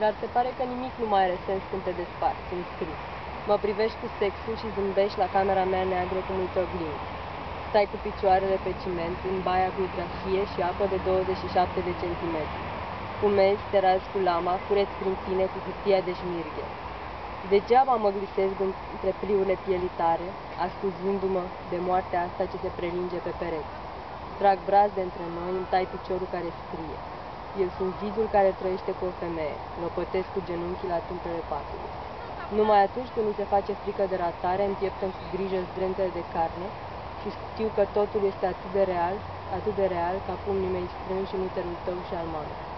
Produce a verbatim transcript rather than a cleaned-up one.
dar se pare că nimic nu mai are sens când te desparți, îmi scrii. Mă privești cu sexul și zâmbești la camera mea neagră cum uită oglindă. Stai cu picioarele pe ciment, în baia cu idrahie și apă de douăzeci și șapte de centimetri. Fumezi, te razi cu lama, cureți prin tine cu hârtia de șmirghe. Degeaba mă glisesc între pliurile pielii tare, ascuzându-mă de moartea asta ce se prelinge pe pereți. Trag braț de între noi, îmi tai piciorul care scrie. Eu sunt zidul care trăiește cu o femeie, lopătesc cu genunchii la tâmplele patului. Numai atunci când mi se face frică de ratare, împieptăm cu grijă zdrântele de carne și știu că totul este atât de real, atât de real ca pumnii mei strânși în uterul tău și al mamei.